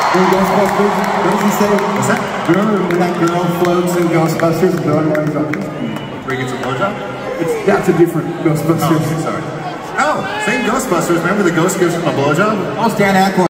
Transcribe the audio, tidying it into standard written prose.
In Ghostbusters, what does he say? What's that? Remember when that girl floats in Ghostbusters and Bill Murray's like, Where he gets a blowjob? that's a different Ghostbusters. Oh, sorry. Oh, same Ghostbusters. Remember the ghost gives him a blowjob? Oh, Stan Aykroyd.